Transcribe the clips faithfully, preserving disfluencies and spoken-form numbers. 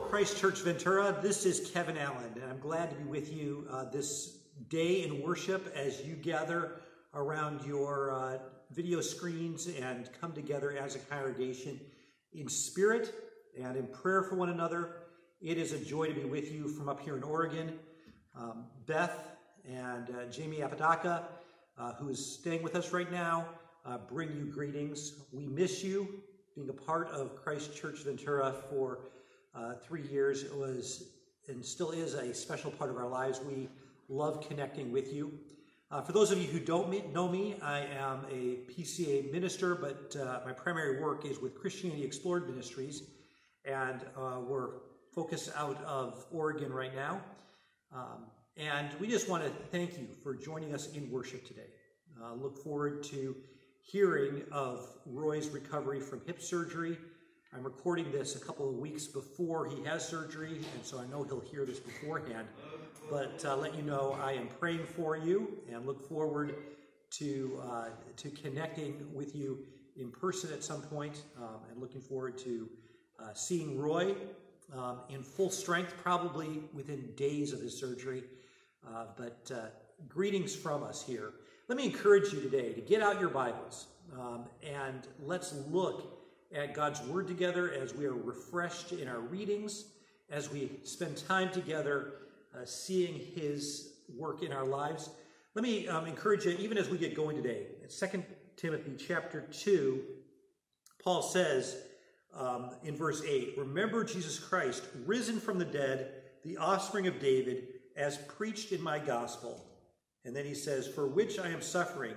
Christ Church Ventura. This is Kevin Allen, and I'm glad to be with you uh, this day in worship as you gather around your uh, video screens and come together as a congregation in spirit and in prayer for one another. It is a joy to be with you from up here in Oregon. Um, Beth and uh, Jamie Apodaca, uh, who is staying with us right now, uh, bring you greetings. We miss you. Being a part of Christ Church Ventura for uh, three years, it was and still is a special part of our lives. We love connecting with you. Uh, for those of you who don't meet, know me, I am a P C A minister, but uh, my primary work is with Christianity Explored Ministries, and uh, we're focused out of Oregon right now. Um, and we just want to thank you for joining us in worship today. Uh, look forward to hearing of Roy's recovery from hip surgery. I'm recording this a couple of weeks before he has surgery, and so I know he'll hear this beforehand. But uh, let you know I am praying for you and look forward to uh, to connecting with you in person at some point, um, and looking forward to uh, seeing Roy um, in full strength, probably within days of his surgery. Uh, but uh, greetings from us here. Let me encourage you today to get out your Bibles um, and let's look at God's Word together as we are refreshed in our readings, as we spend time together uh, seeing His work in our lives. Let me um, encourage you, even as we get going today, in Second Timothy chapter two, Paul says um, in verse eight, "Remember Jesus Christ, risen from the dead, the offspring of David, as preached in my gospel." And then he says, "For which I am suffering,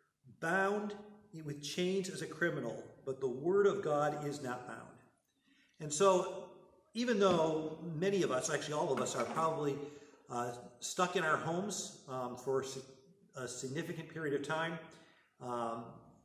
bound with chains as a criminal, but the word of God is not bound." And so, even though many of us, actually all of us, are probably uh, stuck in our homes um, for a significant period of time, um,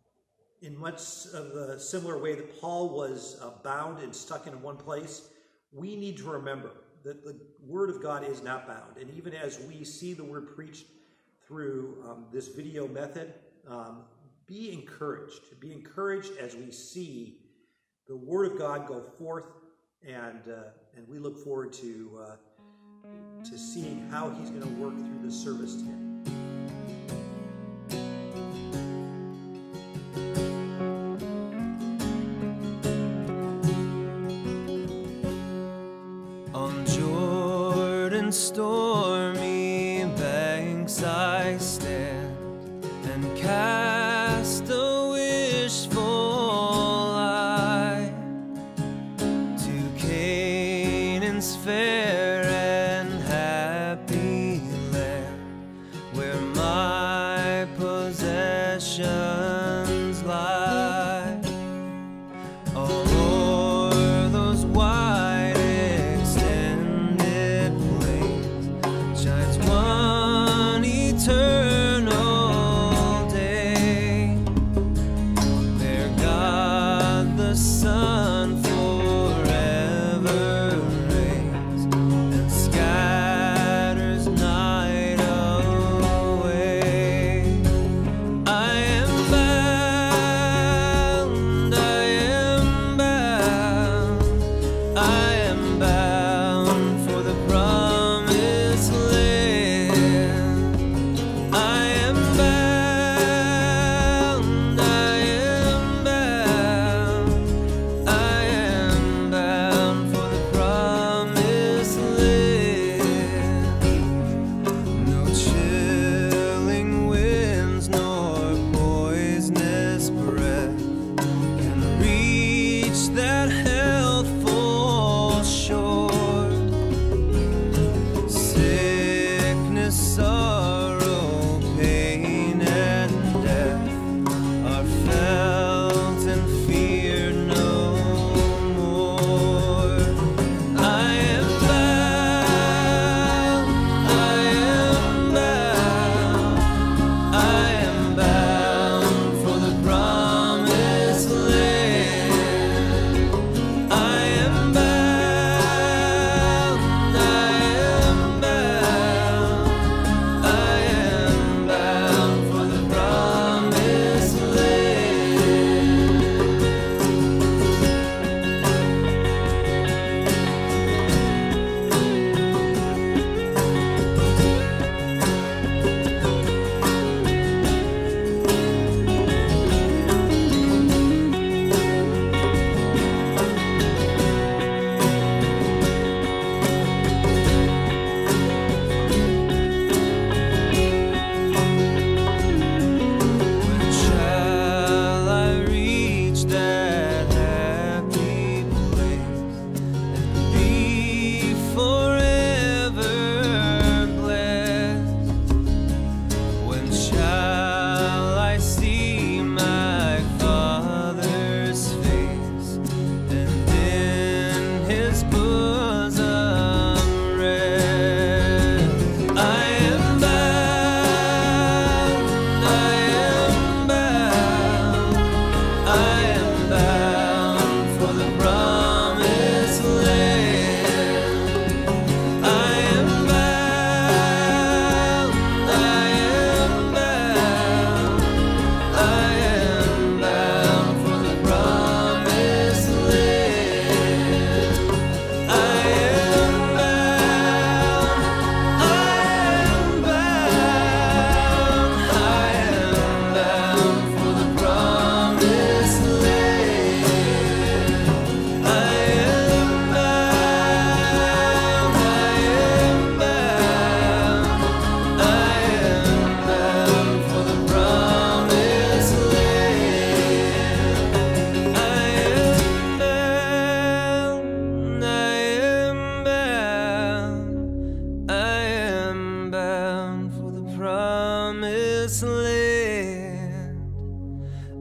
in much of the similar way that Paul was uh, bound and stuck in one place, we need to remember that the word of God is not bound. And even as we see the word preached through um, this video method, um, be encouraged. Be encouraged as we see the Word of God go forth, and uh, and we look forward to uh, to seeing how He's going to work through this service today. On Jordan's stormy banks I stand and cast a wishful eye to Canaan's fair and happy land, where my possessions lie. All o'er those wide extended plains shines one eternal sun forever reigns and scatters night away. I am back.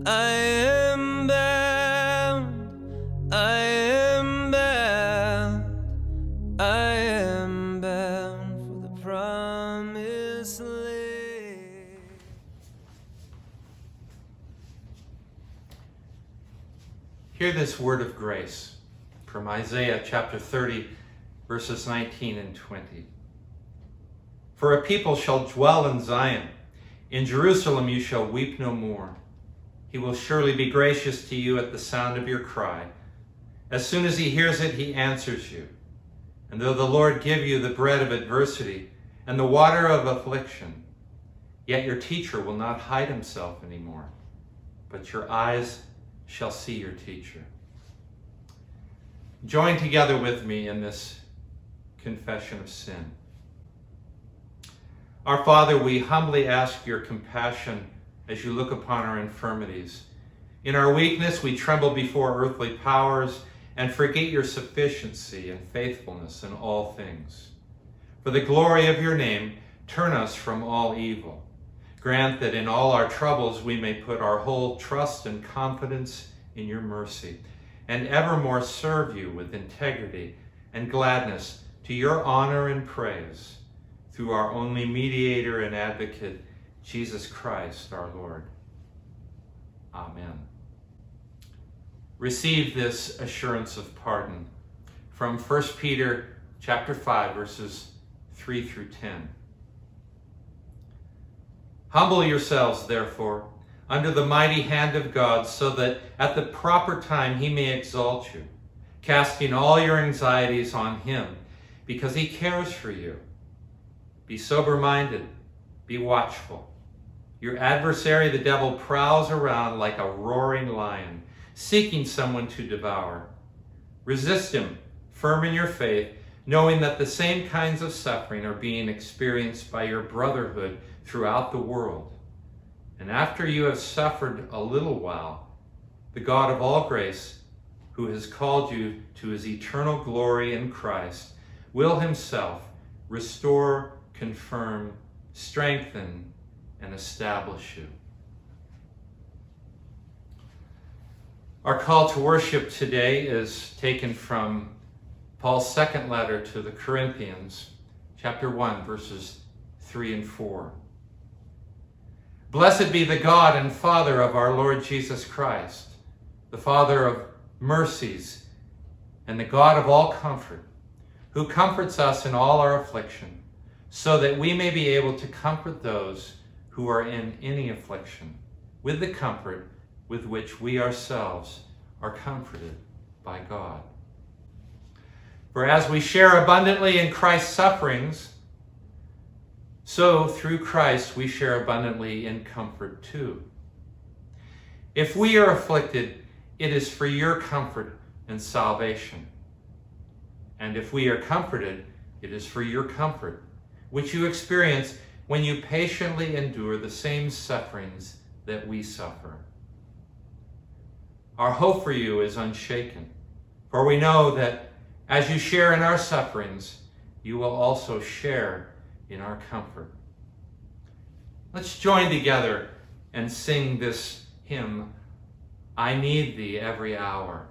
I am bound, I am bound, I am bound for the promised land. Hear this word of grace from Isaiah chapter thirty, verses nineteen and twenty. For a people shall dwell in Zion. In Jerusalem you shall weep no more. He will surely be gracious to you at the sound of your cry. As soon as he hears it, he answers you. And though the Lord give you the bread of adversity and the water of affliction, yet your teacher will not hide himself anymore, but your eyes shall see your teacher. Join together with me in this confession of sin. Our Father, we humbly ask your compassion as you look upon our infirmities. In our weakness, we tremble before earthly powers and forget your sufficiency and faithfulness in all things. For the glory of your name, turn us from all evil. Grant that in all our troubles we may put our whole trust and confidence in your mercy, and evermore serve you with integrity and gladness to your honor and praise, through our only mediator and advocate, Jesus Christ our Lord. Amen. Receive this assurance of pardon from First Peter chapter five, verses three through ten. Humble yourselves, therefore, under the mighty hand of God, so that at the proper time he may exalt you, casting all your anxieties on him, because he cares for you. Be sober-minded, be watchful. Your adversary, the devil, prowls around like a roaring lion, seeking someone to devour. Resist him, firm in your faith, knowing that the same kinds of suffering are being experienced by your brotherhood throughout the world. And after you have suffered a little while, the God of all grace, who has called you to his eternal glory in Christ, will himself restore, confirm, strengthen, and establish you. Our call to worship today is taken from Paul's second letter to the Corinthians, chapter one, verses three and four. Blessed be the God and Father of our Lord Jesus Christ, the Father of mercies and the God of all comfort, who comforts us in all our affliction, so that we may be able to comfort those who are in any affliction, with the comfort with which we ourselves are comforted by God. For as we share abundantly in Christ's sufferings, so through Christ we share abundantly in comfort too. If we are afflicted, it is for your comfort and salvation. And if we are comforted, it is for your comfort, which you experience when you patiently endure the same sufferings that we suffer. Our hope for you is unshaken, for we know that as you share in our sufferings, you will also share in our comfort. Let's join together and sing this hymn, I Need Thee Every Hour.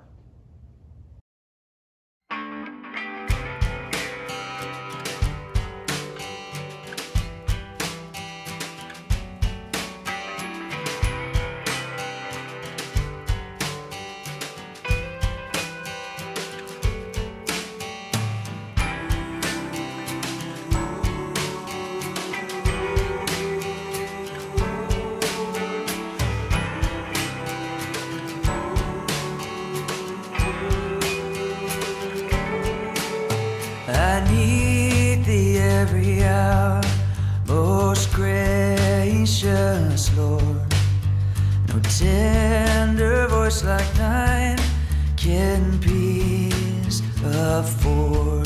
I need thee every hour, most gracious Lord. No tender voice like thine can peace afford.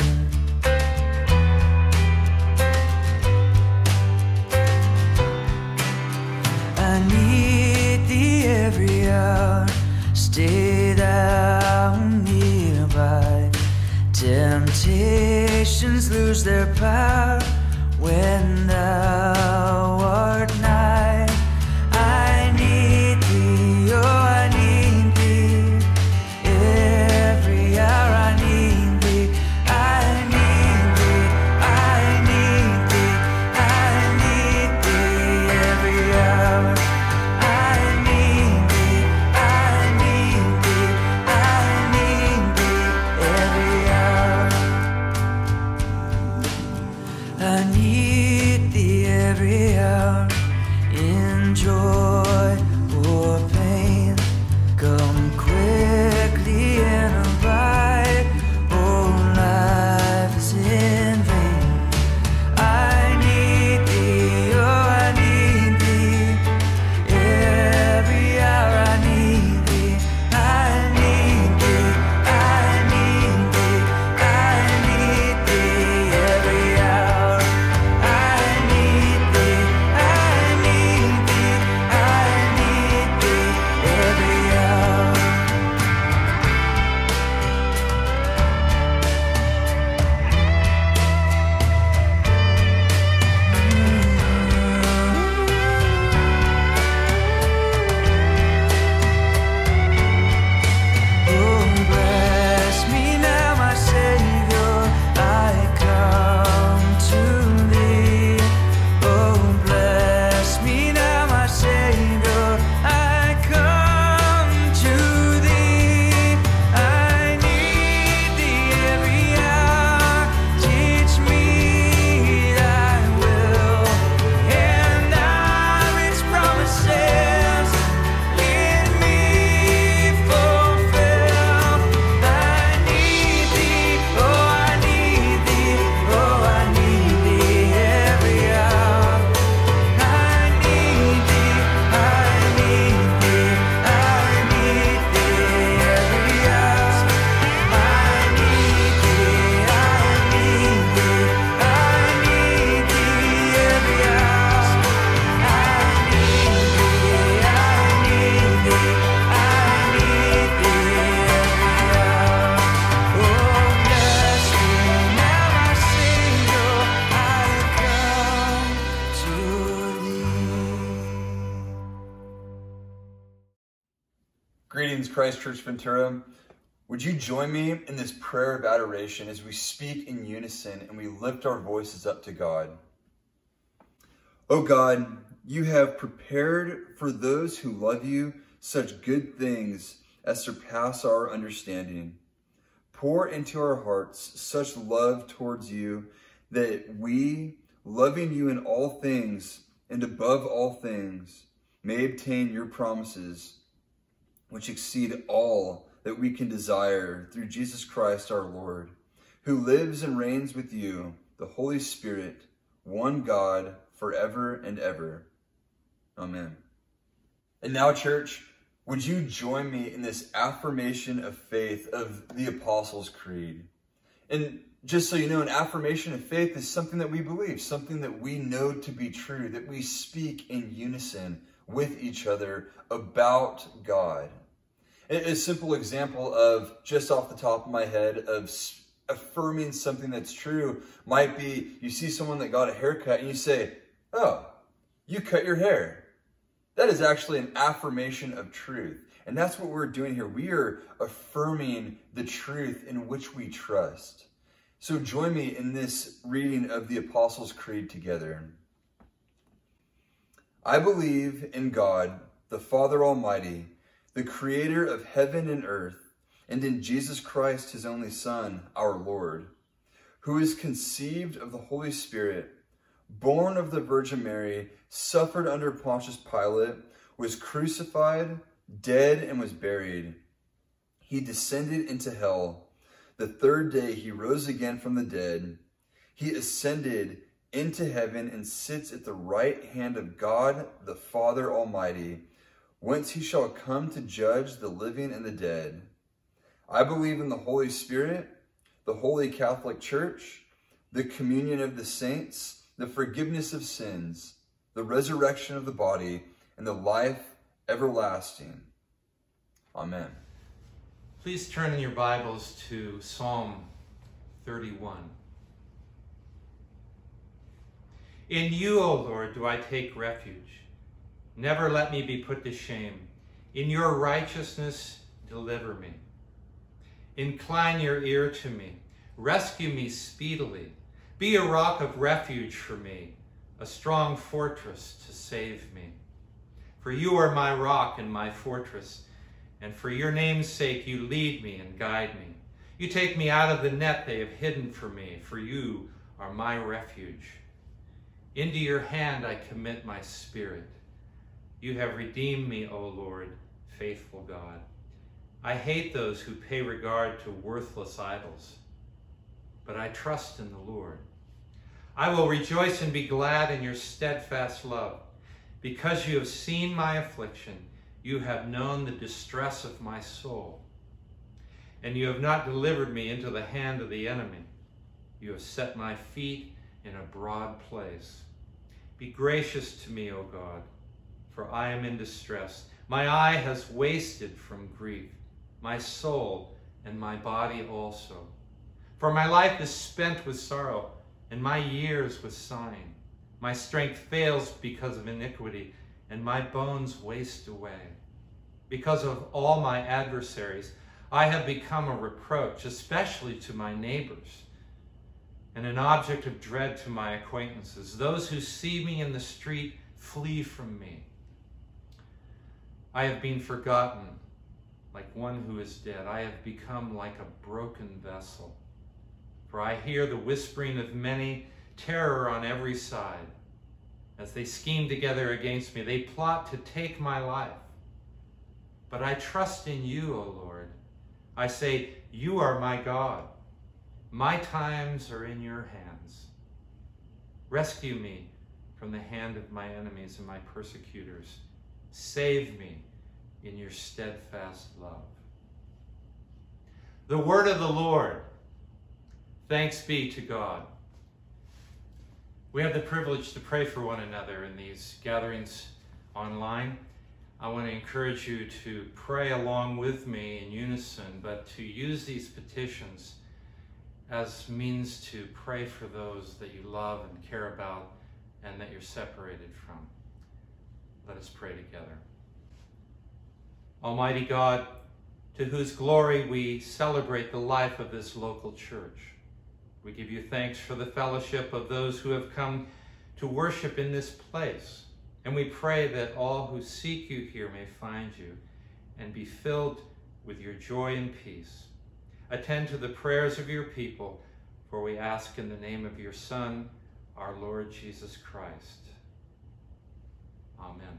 I need thee every hour, stay thou nearby. Temptations lose their power when thou art nigh. I need thee, oh Greetings, Christ Church Ventura. Would you join me in this prayer of adoration as we speak in unison and we lift our voices up to God? Oh God, you have prepared for those who love you such good things as surpass our understanding. Pour into our hearts such love towards you that we, loving you in all things and above all things, may obtain your promises, which exceed all that we can desire through Jesus Christ our Lord, who lives and reigns with you, the Holy Spirit, one God, forever and ever. Amen. And now, church, would you join me in this affirmation of faith of the Apostles' Creed? And just so you know, an affirmation of faith is something that we believe, something that we know to be true, that we speak in unison with each other about God. A simple example of, just off the top of my head, of affirming something that's true might be you see someone that got a haircut and you say, oh, you cut your hair. That is actually an affirmation of truth. And that's what we're doing here. We are affirming the truth in which we trust. So join me in this reading of the Apostles' Creed together. I believe in God, the Father Almighty, the creator of heaven and earth, and in Jesus Christ, his only Son, our Lord, who is conceived of the Holy Spirit, born of the Virgin Mary, suffered under Pontius Pilate, was crucified, dead, and was buried. He descended into hell. The third day he rose again from the dead. He ascended into heaven and sits at the right hand of God, the Father Almighty, whence he shall come to judge the living and the dead. I believe in the Holy Spirit, the Holy Catholic Church, the communion of the saints, the forgiveness of sins, the resurrection of the body, and the life everlasting. Amen. Please turn in your Bibles to Psalm thirty-one. In you, O Lord, do I take refuge. Never let me be put to shame. In your righteousness, deliver me. Incline your ear to me. Rescue me speedily. Be a rock of refuge for me, a strong fortress to save me. For you are my rock and my fortress, and for your name's sake you lead me and guide me. You take me out of the net they have hidden for me, for you are my refuge. Into your hand I commit my spirit. You have redeemed me, O Lord, faithful God. I hate those who pay regard to worthless idols, but I trust in the Lord. I will rejoice and be glad in your steadfast love. Because you have seen my affliction, you have known the distress of my soul. And you have not delivered me into the hand of the enemy. You have set my feet in a broad place. Be gracious to me, O God, for I am in distress. My eye has wasted from grief, my soul and my body also. For my life is spent with sorrow, and my years with sighing. My strength fails because of iniquity, and my bones waste away. Because of all my adversaries, I have become a reproach, especially to my neighbors, and an object of dread to my acquaintances. Those who see me in the street flee from me. I have been forgotten like one who is dead. I have become like a broken vessel. For I hear the whispering of many, terror on every side. As they scheme together against me, they plot to take my life. But I trust in you, O Lord. I say, you are my God. My times are in your hands. Rescue me from the hand of my enemies and my persecutors. Save me in your steadfast love. The word of the Lord. Thanks be to God. We have the privilege to pray for one another in these gatherings online. I want to encourage you to pray along with me in unison, but to use these petitions as means to pray for those that you love and care about and that you're separated from. Let us pray together. Almighty God, to whose glory we celebrate the life of this local church. We give you thanks for the fellowship of those who have come to worship in this place. And we pray that all who seek you here may find you and be filled with your joy and peace. Attend to the prayers of your people, for we ask in the name of your Son, our Lord Jesus Christ. Amen.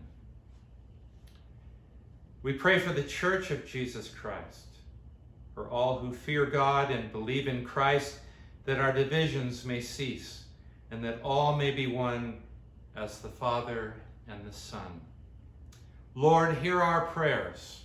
We pray for the Church of Jesus Christ, for all who fear God and believe in Christ, that our divisions may cease, and that all may be one as the Father and the Son. Lord, hear our prayers.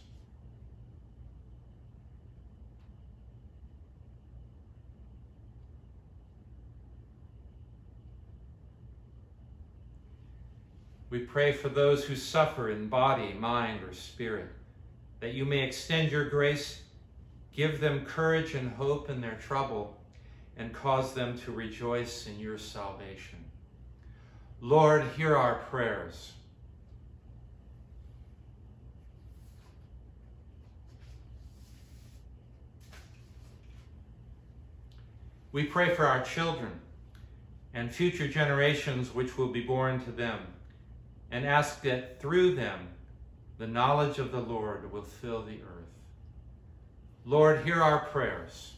We pray for those who suffer in body, mind, or spirit, that you may extend your grace, give them courage and hope in their trouble, and cause them to rejoice in your salvation. Lord, hear our prayers. We pray for our children and future generations which will be born to them, and ask that through them the knowledge of the Lord will fill the earth. Lord, hear our prayers.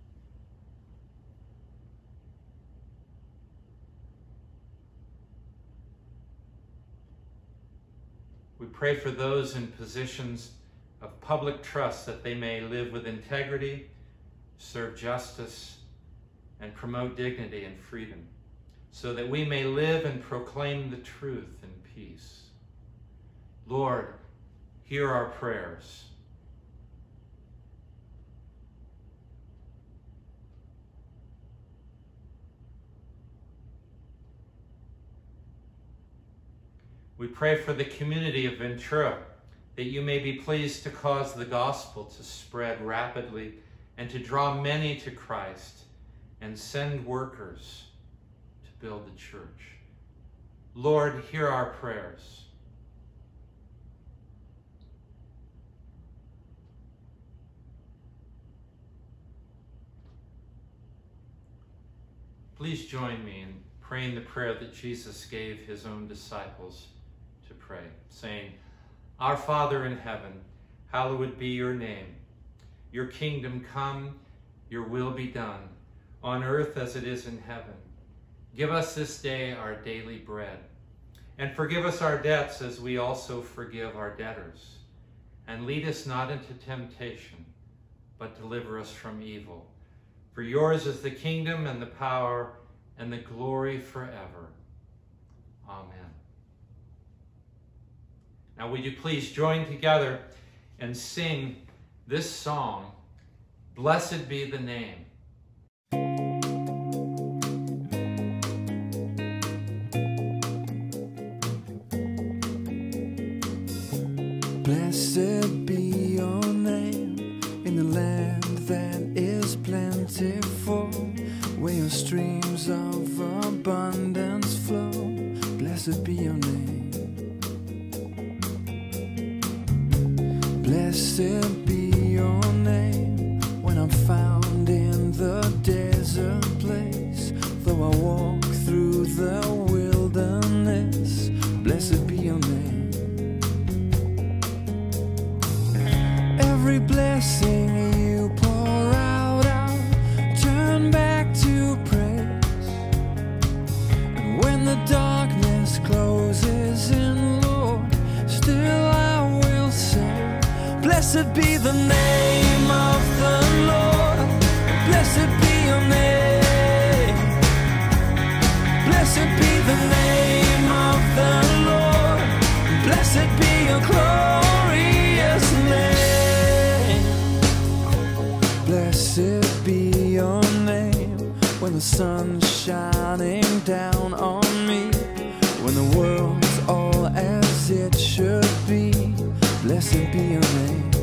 We pray for those in positions of public trust, that they may live with integrity, serve justice, and promote dignity and freedom, so that we may live and proclaim the truth in peace. Lord, hear our prayers. We pray for the community of Ventura, that you may be pleased to cause the gospel to spread rapidly and to draw many to Christ, and send workers to build the church. Lord, hear our prayers. Please join me in praying the prayer that Jesus gave his own disciples to pray, saying, Our Father in heaven, hallowed be your name. Your kingdom come, your will be done, on earth as it is in heaven. Give us this day our daily bread, and forgive us our debts as we also forgive our debtors. And lead us not into temptation, but deliver us from evil. For yours is the kingdom and the power and the glory forever. Amen. Now would you please join together and sing this song, Blessed Be the Name. Blessed be your name in the land that is plentiful, where your streams of abundance flow. Blessed be your name. Blessed be your name when I'm found in the desert place, though I walk through the wilderness. Blessed be your name. Every blessing you pour out, I'll turn back to praise. And when the darkness closes in, Lord, still I will say, blessed be the name of the Lord. Blessed be your name. Blessed be the name of the Lord. Blessed be your glorious name. Blessed be your name when the sun's shining down on me, when the world's all as it should be. Blessed be your name.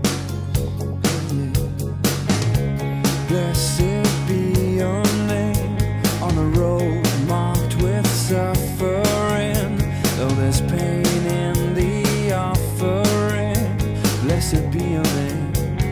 Blessed be your name on the road marked with suffering, though there's pain in the offering. Blessed blessed be your name.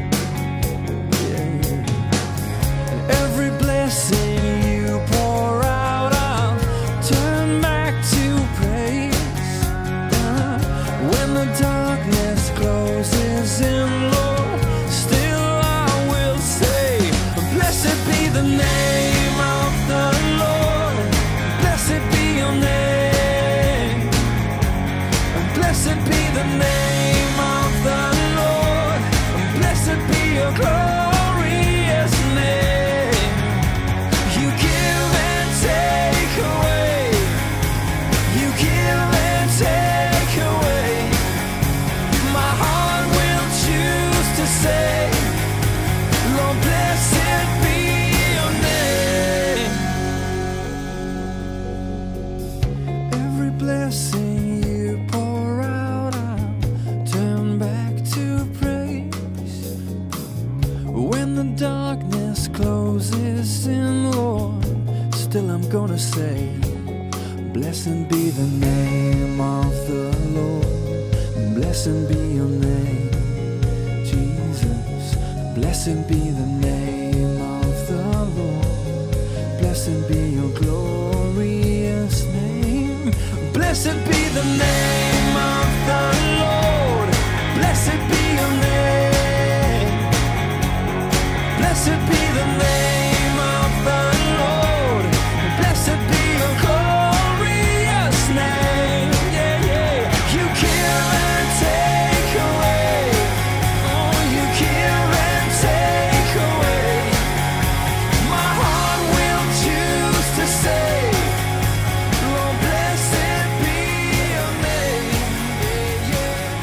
Yeah, yeah. And every blessing you pour out, I'll turn back to praise. Uh, when the darkness closes in, Lord, still I will say, blessed be the name of the Lord. Blessed be your name. Blessed be the name of the Lord. Blessed be your glorious name. You give and take away. You give and take away. My heart will choose to say, Lord, blessed be your name. Every blessing you pour out, I'll turn back to praise. When the darkness closes in, Lord, still I'm gonna say, blessed be the name of the Lord. Blessed be your name, Jesus. Blessed be the name of the Lord. Blessed be your glorious name. Blessed be the name of the Lord. Blessed be your name. Blessed be the name of the Lord. Blessed be your glorious name. Yeah, yeah. You give and take away. Oh, you give and take away. My heart will choose to say, Lord, blessed be your name. Yeah, yeah.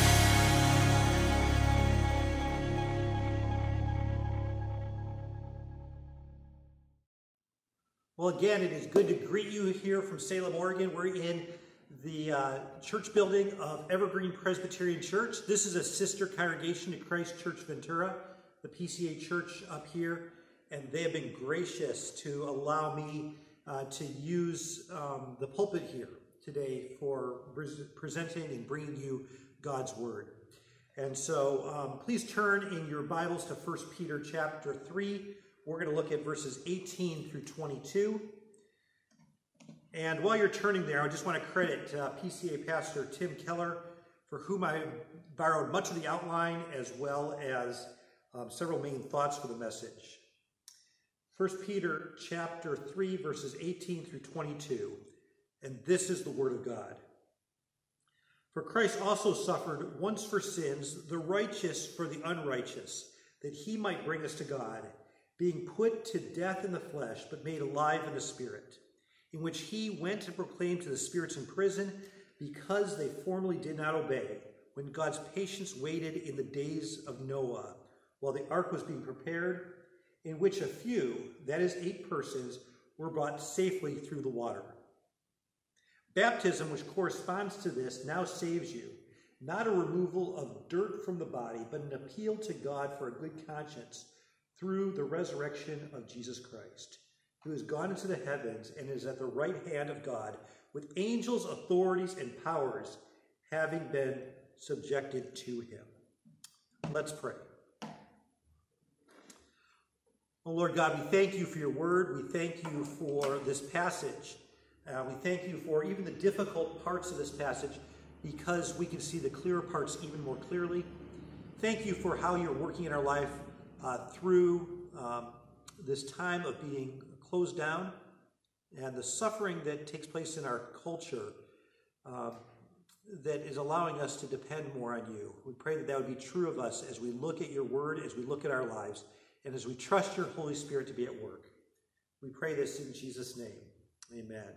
Well, again, it is good to greet you here from Salem, Oregon. We're in the uh, church building of Evergreen Presbyterian Church. This is a sister congregation to Christ Church Ventura, the P C A church up here, and they have been gracious to allow me uh, to use um, the pulpit here today for presenting and bringing you God's Word. And so um, please turn in your Bibles to First Peter chapter three. We're going to look at verses eighteen through twenty-two. And while you're turning there, I just want to credit uh, P C A Pastor Tim Keller, for whom I borrowed much of the outline as well as um, several main thoughts for the message. First Peter chapter three, verses eighteen through twenty-two. And this is the word of God. For Christ also suffered once for sins, the righteous for the unrighteous, that he might bring us to God, being put to death in the flesh, but made alive in the Spirit, in which he went to proclaim to the spirits in prison, because they formerly did not obey, when God's patience waited in the days of Noah, while the ark was being prepared, in which a few, that is eight persons, were brought safely through the water. Baptism, which corresponds to this, now saves you, not a removal of dirt from the body, but an appeal to God for a good conscience, through the resurrection of Jesus Christ, who has gone into the heavens and is at the right hand of God, with angels, authorities, and powers having been subjected to him. Let's pray. Oh, Lord God, we thank you for your word. We thank you for this passage. Uh, we thank you for even the difficult parts of this passage, because we can see the clearer parts even more clearly. Thank you for how you're working in our life Uh, through um, this time of being closed down and the suffering that takes place in our culture uh, that is allowing us to depend more on you. We pray that that would be true of us as we look at your word, as we look at our lives, and as we trust your Holy Spirit to be at work. We pray this in Jesus' name. Amen.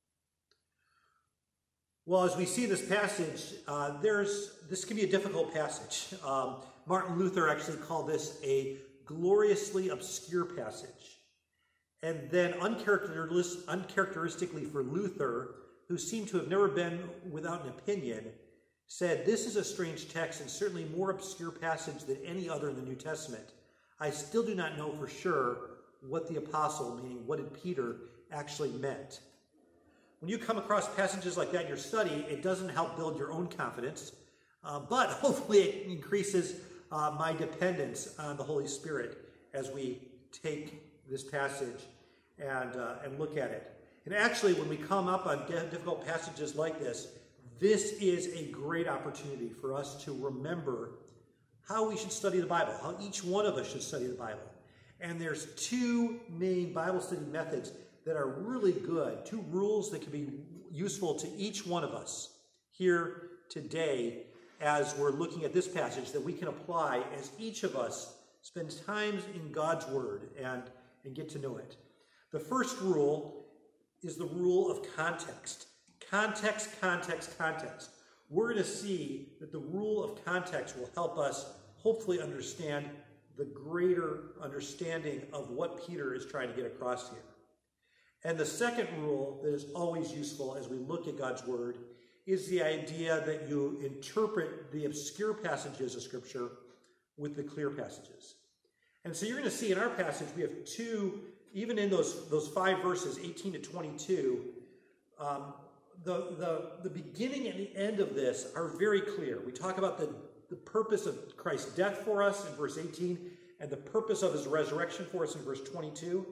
Well, as we see this passage, uh, there's this can be a difficult passage. Um, Martin Luther actually called this a gloriously obscure passage. And then uncharacteris- uncharacteristically for Luther, who seemed to have never been without an opinion, said, "This is a strange text and certainly more obscure passage than any other in the New Testament. I still do not know for sure what the apostle, meaning what did Peter, actually meant." When you come across passages like that in your study, it doesn't help build your own confidence. Uh, but hopefully it increases uh, my dependence on the Holy Spirit as we take this passage and, uh, and look at it. And actually, when we come up on difficult passages like this, this is a great opportunity for us to remember how we should study the Bible, how each one of us should study the Bible. And there's two main Bible study methods that are really good, two rules that can be useful to each one of us here today as we're looking at this passage that we can apply as each of us spends time in God's Word and, and get to know it. The first rule is the rule of context. Context, context, context. We're going to see that the rule of context will help us hopefully understand the greater understanding of what Peter is trying to get across here. And the second rule that is always useful as we look at God's Word is the idea that you interpret the obscure passages of Scripture with the clear passages. And so you're going to see in our passage we have two, even in those, those five verses, eighteen to twenty-two, um, the, the, the beginning and the end of this are very clear. We talk about the, the purpose of Christ's death for us in verse eighteen and the purpose of his resurrection for us in verse twenty-two.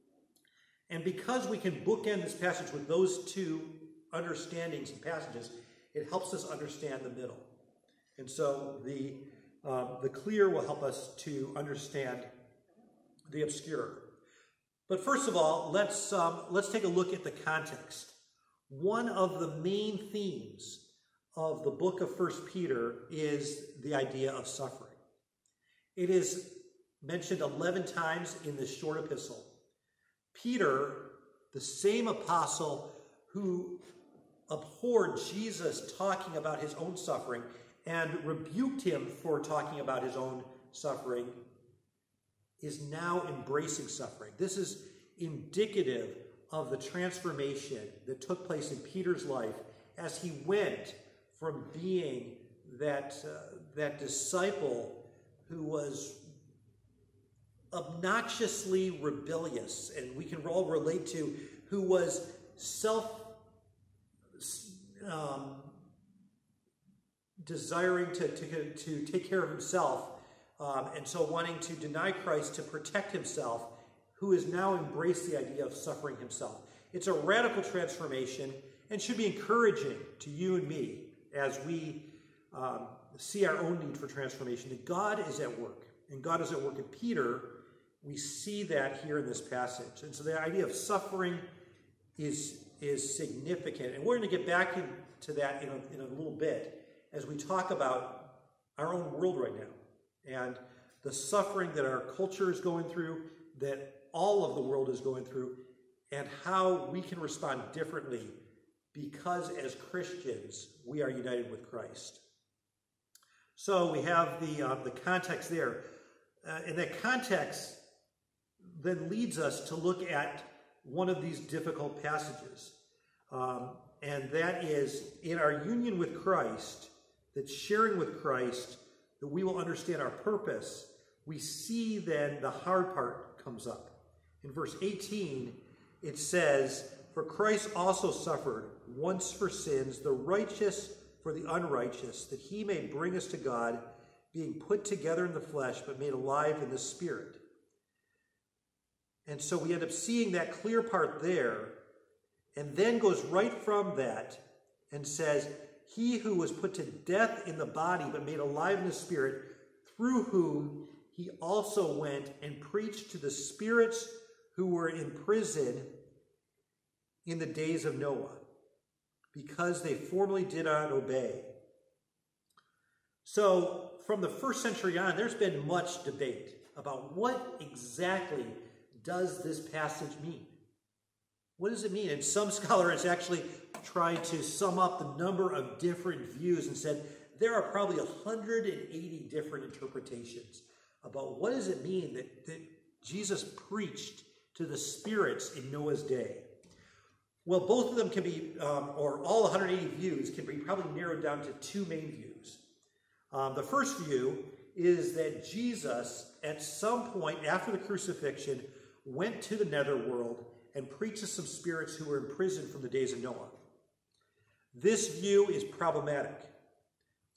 And because we can bookend this passage with those two understandings and passages, it helps us understand the middle. And so the, um, the clear will help us to understand the obscure. But first of all, let's, um, let's take a look at the context. One of the main themes of the book of First Peter is the idea of suffering. It is mentioned eleven times in this short epistle. Peter, the same apostle who abhorred Jesus talking about his own suffering and rebuked him for talking about his own suffering, is now embracing suffering. This is indicative of the transformation that took place in Peter's life as he went from being that, uh, that disciple who was obnoxiously rebellious, and we can all relate to, who was self um, desiring to, to, to take care of himself, um, and so wanting to deny Christ to protect himself, who has now embraced the idea of suffering himself. It's a radical transformation and should be encouraging to you and me as we um, see our own need for transformation, that God is at work. And God is at work in Peter. We see that here in this passage. And so the idea of suffering is, is significant. And we're going to get back into that in a, in a little bit as we talk about our own world right now and the suffering that our culture is going through, that all of the world is going through, and how we can respond differently because as Christians we are united with Christ. So we have the, uh, the context there. Uh, and that context then leads us to look at one of these difficult passages. Um, and that is in our union with Christ, that sharing with Christ, that we will understand our purpose. We see then the hard part comes up. In verse eighteen, it says, "For Christ also suffered once for sins, the righteous for the unrighteous, that he may bring us to God, being put together in the flesh, but made alive in the Spirit." And so we end up seeing that clear part there, and then goes right from that and says, "He who was put to death in the body, but made alive in the Spirit, through whom he also went and preached to the spirits who were in prison in the days of Noah, because they formerly did not obey." So from the first century on, there's been much debate about what exactly does this passage mean. What does it mean? And some scholars actually tried to sum up the number of different views and said there are probably one hundred eighty different interpretations about what does it mean that, that Jesus preached to the spirits in Noah's day. Well, both of them can be, um, or all one hundred eighty views can be probably narrowed down to two main views. Um, the first view is that Jesus, at some point after the crucifixion, went to the netherworld and preached to some spirits who were in prison from the days of Noah. This view is problematic.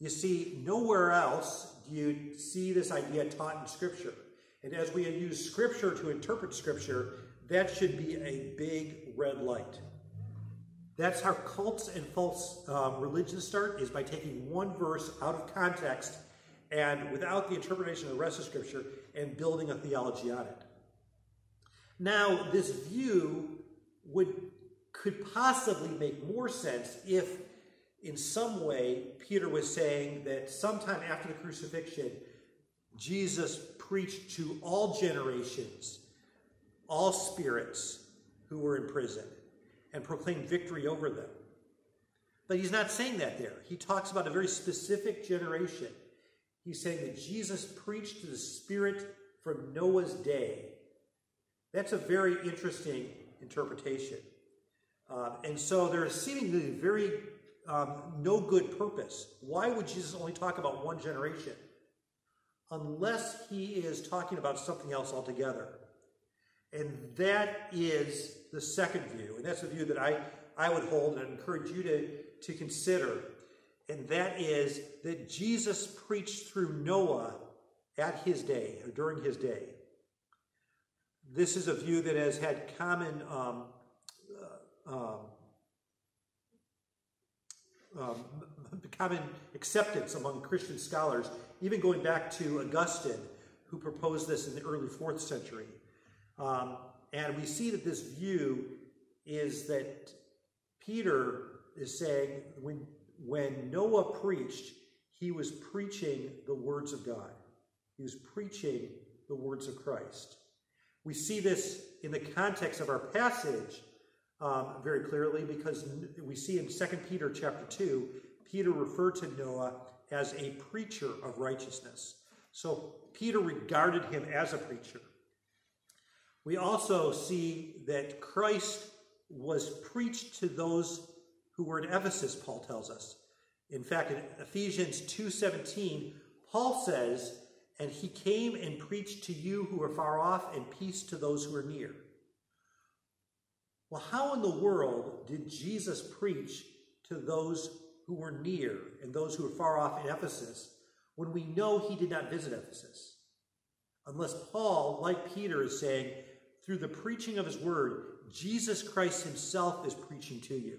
You see, nowhere else do you see this idea taught in Scripture. And as we use Scripture to interpret Scripture, that should be a big red light. That's how cults and false um, religions start, is by taking one verse out of context and without the interpretation of the rest of Scripture and building a theology on it. Now, this view would could possibly make more sense if, in some way, Peter was saying that sometime after the crucifixion, Jesus preached to all generations, all spirits who were in prison, and proclaimed victory over them. But he's not saying that there. He talks about a very specific generation. He's saying that Jesus preached to the spirit from Noah's day. That's a very interesting interpretation. Um, and so there is seemingly very um, no good purpose. Why would Jesus only talk about one generation? Unless he is talking about something else altogether. And that is the second view. And that's the view that I, I would hold and encourage you to, to consider. And that is that Jesus preached through Noah at his day, or during his day. This is a view that has had common um, uh, um, um, common acceptance among Christian scholars, even going back to Augustine, who proposed this in the early fourth century. Um, and we see that this view is that Peter is saying when, when Noah preached, he was preaching the words of God. He was preaching the words of Christ. We see this in the context of our passage um, very clearly, because we see in Second Peter chapter two, Peter referred to Noah as a preacher of righteousness. So Peter regarded him as a preacher. We also see that Christ was preached to those who were in Ephesus, Paul tells us. In fact, in Ephesians two seventeen, Paul says, "And he came and preached to you who are far off, and peace to those who are near." Well, how in the world did Jesus preach to those who were near and those who were far off in Ephesus when we know he did not visit Ephesus? Unless Paul, like Peter, is saying, through the preaching of his word, Jesus Christ himself is preaching to you.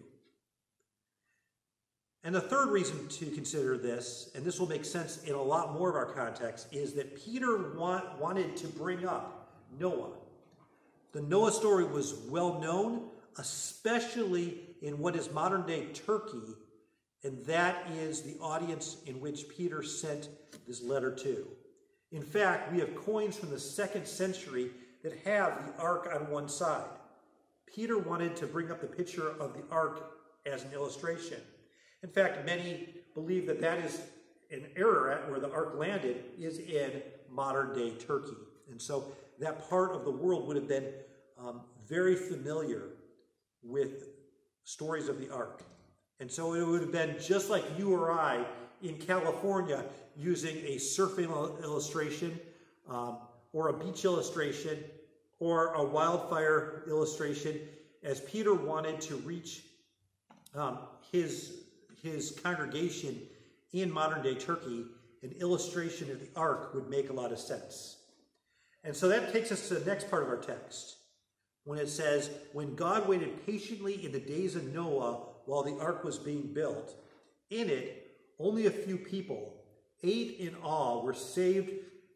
And the third reason to consider this, and this will make sense in a lot more of our context, is that Peter want, wanted to bring up Noah. The Noah story was well known, especially in what is modern-day Turkey, and that is the audience in which Peter sent this letter to. In fact, we have coins from the second century that have the ark on one side. Peter wanted to bring up the picture of the ark as an illustration. In fact, many believe that that is an error at where the ark landed is in modern-day Turkey. And so that part of the world would have been um, very familiar with stories of the ark. And so it would have been just like you or I in California using a surfing illustration um, or a beach illustration or a wildfire illustration, as Peter wanted to reach um, his, his congregation in modern-day Turkey. An illustration of the ark would make a lot of sense. And so that takes us to the next part of our text, when it says, "When God waited patiently in the days of Noah while the ark was being built, in it only a few people, eight in all, were saved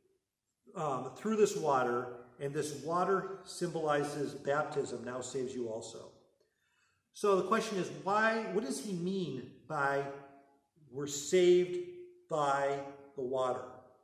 um, through this water, and this water symbolizes baptism, now saves you also." So the question is, why? What does he mean by we're saved by the water?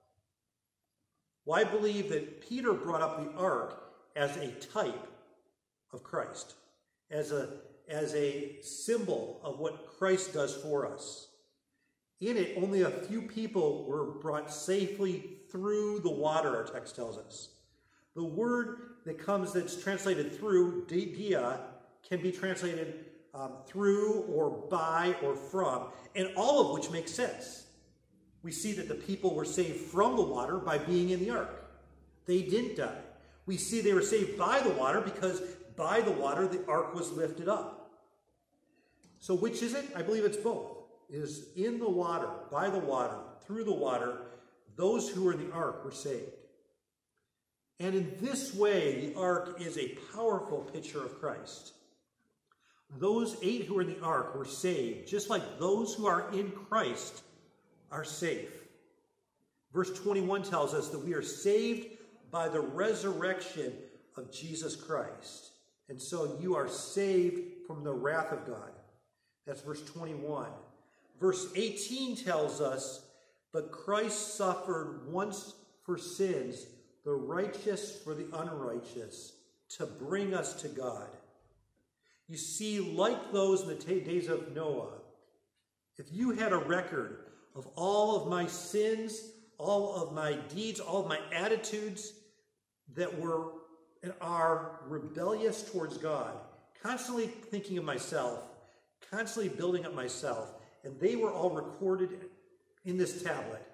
Well, I believe that Peter brought up the ark as a type of Christ, as a, as a symbol of what Christ does for us. In it, only a few people were brought safely through the water, our text tells us. The word that comes that's translated through, dia, can be translated um, through or by or from, and all of which makes sense. We see that the people were saved from the water by being in the ark. They didn't die. We see they were saved by the water because by the water the ark was lifted up. So which is it? I believe it's both. is in the water, by the water, through the water, those who were in the ark were saved. And in this way, the ark is a powerful picture of Christ. Those eight who were in the ark were saved, just like those who are in Christ are safe. Verse twenty-one tells us that we are saved by the resurrection of Jesus Christ. And so you are saved from the wrath of God. That's verse twenty-one. Verse eighteen tells us, but Christ suffered once for sins, the righteous for the unrighteous, to bring us to God. You see, like those in the days of Noah, if you had a record of all of my sins, all of my deeds, all of my attitudes that were and are rebellious towards God, constantly thinking of myself, constantly building up myself, and they were all recorded in this tablet.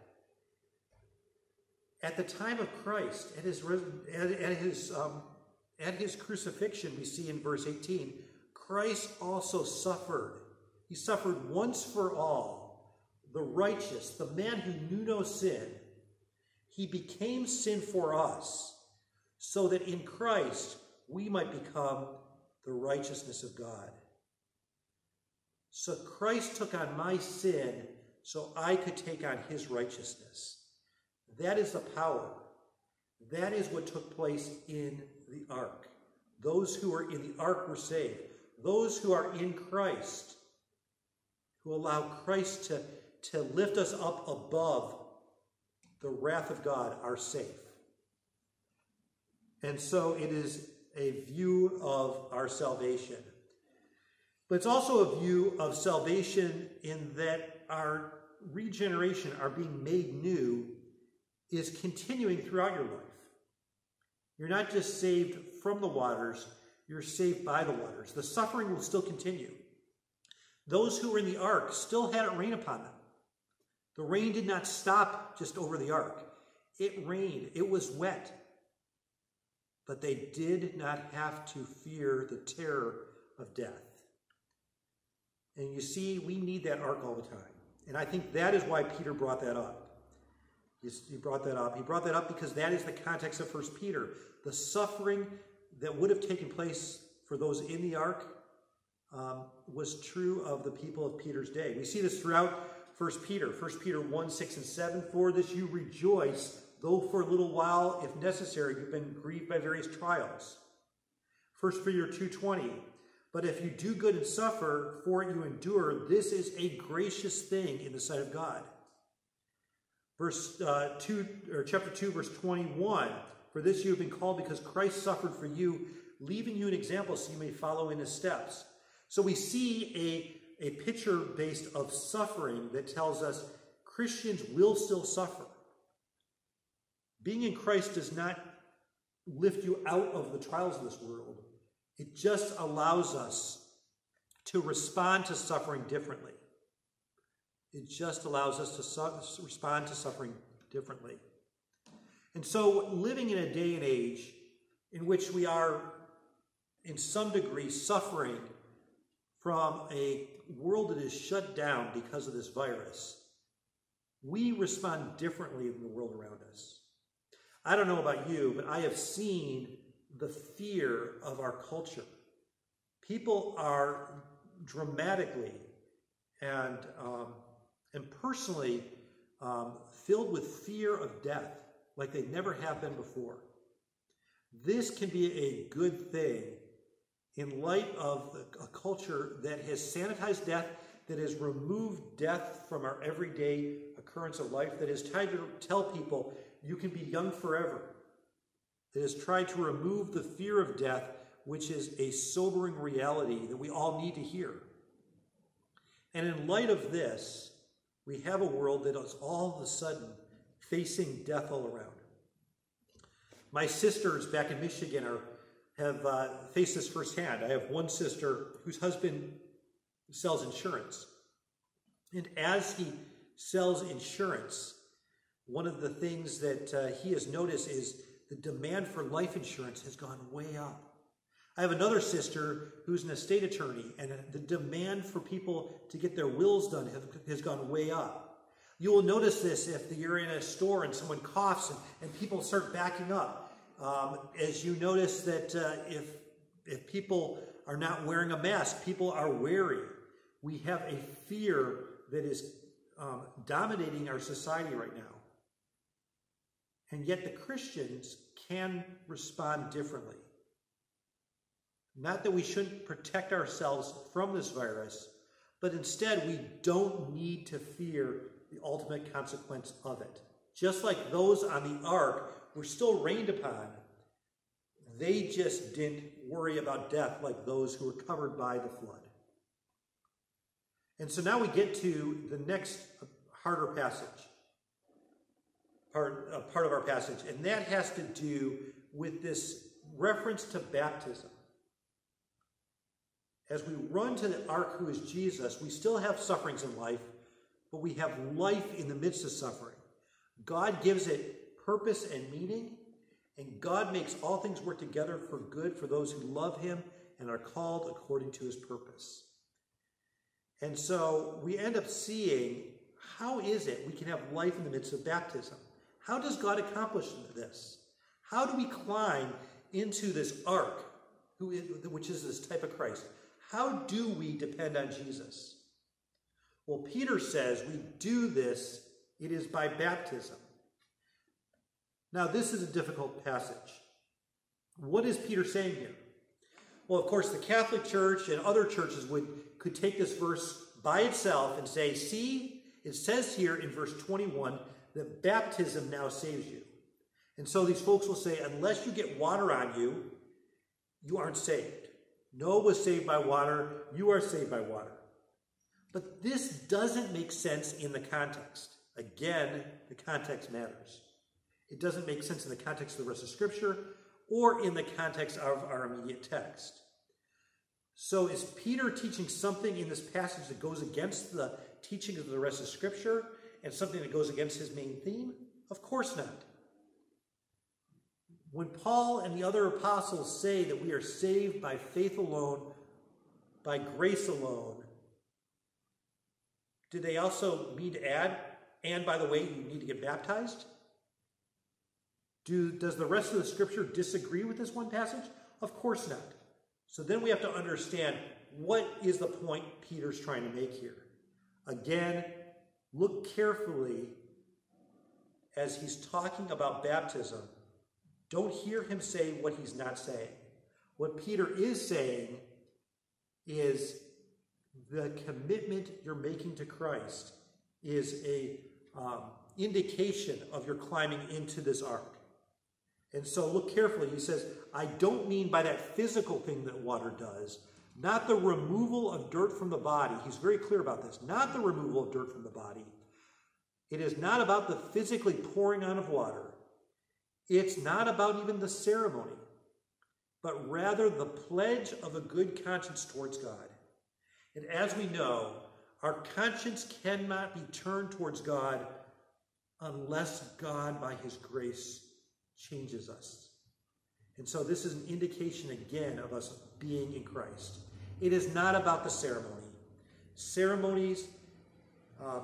At the time of Christ, at his, at his, um, at his crucifixion, we see in verse eighteen, Christ also suffered. He suffered once for all, the righteous, the man who knew no sin. He became sin for us, so that in Christ we might become the righteousness of God. So Christ took on my sin so I could take on his righteousness. That is the power. That is what took place in the ark. Those who were in the ark were saved. Those who are in Christ, who allow Christ to, to lift us up above the wrath of God, are safe. And so it is a view of our salvation. But it's also a view of salvation in that our regeneration, our being made new, is continuing throughout your life. You're not just saved from the waters, you're saved by the waters. The suffering will still continue. Those who were in the ark still had it rain upon them. The rain did not stop just over the ark. It rained. It was wet. But they did not have to fear the terror of death. And you see, we need that ark all the time. And I think that is why Peter brought that up. He brought that up. He brought that up because that is the context of First Peter. The suffering that would have taken place for those in the ark um, was true of the people of Peter's day. We see this throughout First Peter. First Peter one, six, and seven. For this you rejoice, though for a little while, if necessary, you've been grieved by various trials. First Peter two, twenty. But if you do good and suffer, for it you endure, this is a gracious thing in the sight of God. Verse uh, two, or chapter two, verse twenty-one. For this you have been called because Christ suffered for you, leaving you an example so you may follow in his steps. So we see a, a picture based of suffering that tells us Christians will still suffer. Being in Christ does not lift you out of the trials of this world. It just allows us to respond to suffering differently. It just allows us to su- respond to suffering differently. And so living in a day and age in which we are, in some degree, suffering from a world that is shut down because of this virus, we respond differently than the world around us. I don't know about you, but I have seen the fear of our culture. People are dramatically and, um, and personally um, filled with fear of death like they never have been before. This can be a good thing in light of a culture that has sanitized death, that has removed death from our everyday occurrence of life, that has tried to tell people you can be young forever, that has tried to remove the fear of death, which is a sobering reality that we all need to hear. And in light of this, we have a world that is all of a sudden facing death all around. My sisters back in Michigan are, have uh, faced this firsthand. I have one sister whose husband sells insurance. And as he sells insurance, one of the things that uh, he has noticed is the demand for life insurance has gone way up. I have another sister who's an estate attorney, and the demand for people to get their wills done have, has gone way up. You will notice this if you're in a store and someone coughs and, and people start backing up. Um, as you notice that uh, if, if people are not wearing a mask, people are wary. We have a fear that is um, dominating our society right now. And yet the Christians can respond differently. Not that we shouldn't protect ourselves from this virus, but instead we don't need to fear the ultimate consequence of it. Just like those on the ark were still rained upon, they just didn't worry about death like those who were covered by the flood. And so now we get to the next harder passage, part, uh, part of our passage, and that has to do with this reference to baptism. As we run to the ark, who is Jesus, we still have sufferings in life, but we have life in the midst of suffering. God gives it purpose and meaning, and God makes all things work together for good for those who love him and are called according to his purpose. And so we end up seeing, how is it we can have life in the midst of baptism? How does God accomplish this? How do we climb into this ark, who is, which is this type of Christ? How do we depend on Jesus? Well, Peter says we do this, it is by baptism. Now, this is a difficult passage. What is Peter saying here? Well, of course, the Catholic Church and other churches would could take this verse by itself and say, see, it says here in verse twenty-one that baptism now saves you. And so these folks will say, unless you get water on you, you aren't saved. Noah was saved by water, you are saved by water. But this doesn't make sense in the context. Again, the context matters. It doesn't make sense in the context of the rest of Scripture or in the context of our immediate text. So is Peter teaching something in this passage that goes against the teaching of the rest of Scripture and something that goes against his main theme? Of course not. When Paul and the other apostles say that we are saved by faith alone, by grace alone, do they also mean to add, and by the way, you need to get baptized? Do, does the rest of the Scripture disagree with this one passage? Of course not. So then we have to understand, what is the point Peter's trying to make here? Again, look carefully as he's talking about baptism. Don't hear him say what he's not saying. What Peter is saying is the commitment you're making to Christ is a um, indication of your climbing into this ark. And so look carefully. He says, I don't mean by that physical thing that water does, not the removal of dirt from the body. He's very clear about this. Not the removal of dirt from the body. It is not about the physically pouring on of water. It's not about even the ceremony, but rather the pledge of a good conscience towards God. And as we know, our conscience cannot be turned towards God unless God, by his grace, changes us. And so this is an indication again of us being in Christ. It is not about the ceremony. Ceremonies um,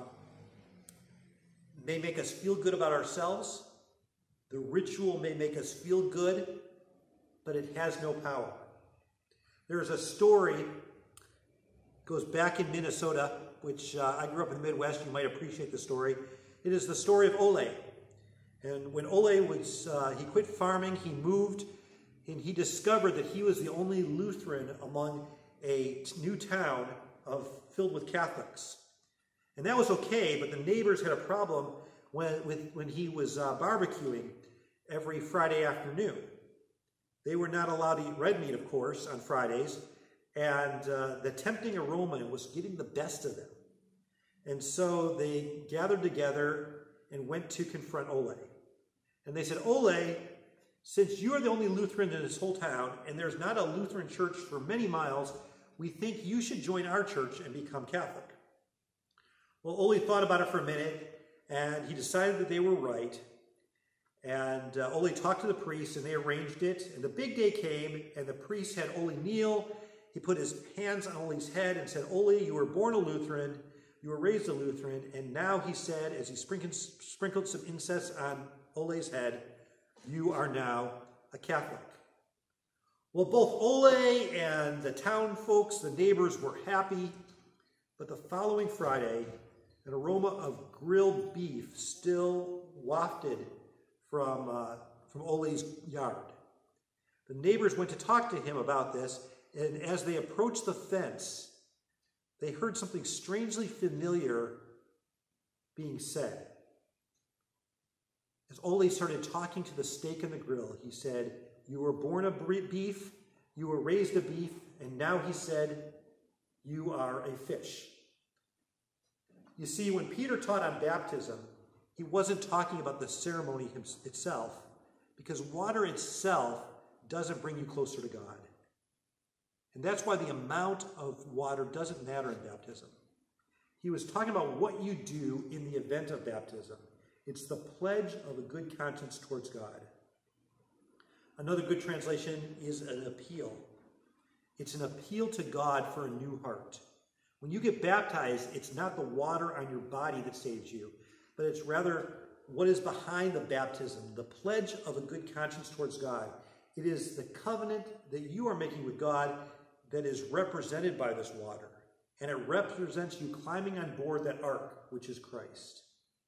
may make us feel good about ourselves. The ritual may make us feel good, but it has no power. There's a story, goes back in Minnesota, which uh, I grew up in the Midwest. You might appreciate the story. It is the story of Ole. And when Ole was, uh, he quit farming, he moved, and he discovered that he was the only Lutheran among a new town of filled with Catholics. And that was okay, but the neighbors had a problem when, with, when he was uh, barbecuing every Friday afternoon. They were not allowed to eat red meat, of course, on Fridays, and uh, the tempting aroma was getting the best of them. And so they gathered together and went to confront Ole. And they said, Ole, since you are the only Lutheran in this whole town, and there's not a Lutheran church for many miles, we think you should join our church and become Catholic. Well, Ole thought about it for a minute, and he decided that they were right. And uh, Ole talked to the priest, and they arranged it. And the big day came, and the priest had Ole kneel. He put his hands on Ole's head and said, Ole, you were born a Lutheran. You were raised a Lutheran. And now, he said, as he sprinkled, sprinkled some incense on Ole's head, you are now a Catholic. Well, both Ole and the town folks, the neighbors, were happy. But the following Friday, an aroma of grilled beef still wafted from, uh, from Ole's yard. The neighbors went to talk to him about this, and as they approached the fence, they heard something strangely familiar being said. As Ole started talking to the steak in the grill, he said, you were born a beef, you were raised a beef, and now, he said, you are a fish. You see, when Peter taught on baptism, he wasn't talking about the ceremony itself, because water itself doesn't bring you closer to God. And that's why the amount of water doesn't matter in baptism. He was talking about what you do in the event of baptism. It's the pledge of a good conscience towards God. Another good translation is an appeal. It's an appeal to God for a new heart. When you get baptized, it's not the water on your body that saves you, but it's rather what is behind the baptism, the pledge of a good conscience towards God. It is the covenant that you are making with God that is represented by this water, and it represents you climbing on board that ark, which is Christ.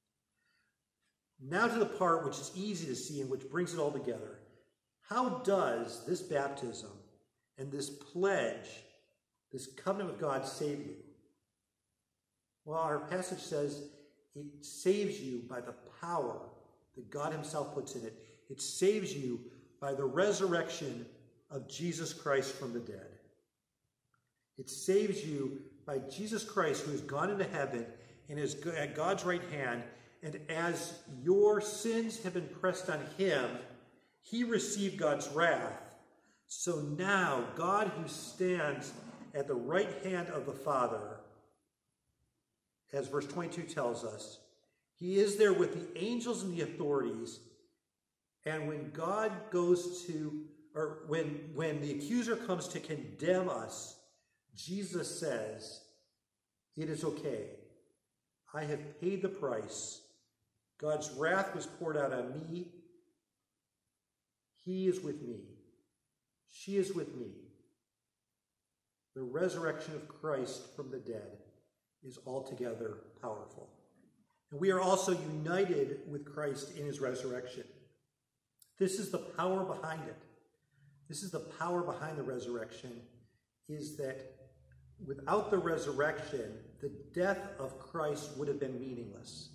Now to the part which is easy to see and which brings it all together. How does this baptism and this pledge, this covenant with God, save you? Well, our passage says it saves you by the power that God himself puts in it. It saves you by the resurrection of Jesus Christ from the dead. It saves you by Jesus Christ, who has gone into heaven and is at God's right hand. And as your sins have been pressed on him, he received God's wrath. So now, God, who stands at the right hand of the Father, as verse twenty-two tells us, he is there with the angels and the authorities. And when God goes to, or when, when the accuser comes to condemn us, Jesus says, it is okay. I have paid the price. God's wrath was poured out on me. He is with me. She is with me. The resurrection of Christ from the dead is altogether powerful. And we are also united with Christ in his resurrection. This is the power behind it. This is the power behind the resurrection, is that without the resurrection, the death of Christ would have been meaningless.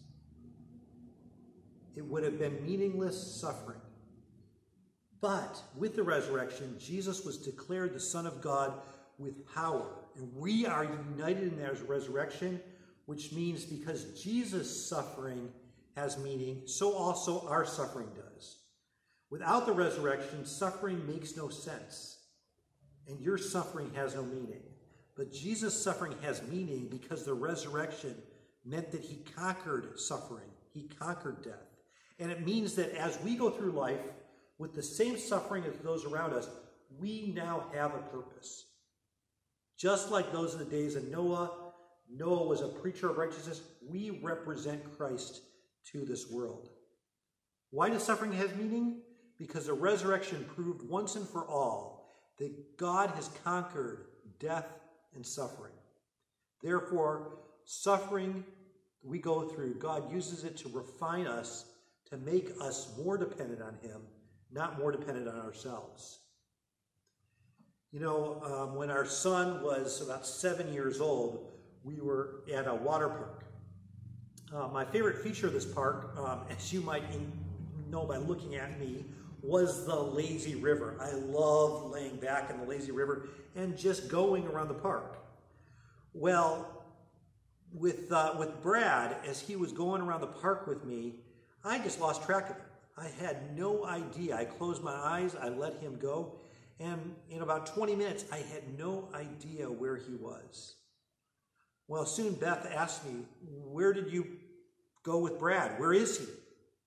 It would have been meaningless suffering. But with the resurrection, Jesus was declared the Son of God with power. And we are united in that resurrection, which means because Jesus' suffering has meaning, so also our suffering does. Without the resurrection, suffering makes no sense. And your suffering has no meaning. But Jesus' suffering has meaning because the resurrection meant that he conquered suffering. He conquered death. And it means that as we go through life with the same suffering as those around us, we now have a purpose. Just like those in the days of Noah, Noah was a preacher of righteousness. We represent Christ to this world. Why does suffering have meaning? Because the resurrection proved once and for all that God has conquered death and suffering. Therefore, suffering we go through, God uses it to refine us, to make us more dependent on him, not more dependent on ourselves. You know, um, when our son was about seven years old, we were at a water park. Uh, my favorite feature of this park, um, as you might know by looking at me, was the lazy river. I love laying back in the lazy river and just going around the park. Well, with, uh, with Brad, as he was going around the park with me, I just lost track of him. I had no idea. I closed my eyes, I let him go, and in about twenty minutes, I had no idea where he was. Well, soon Beth asked me, where did you go with Brad? Where is he?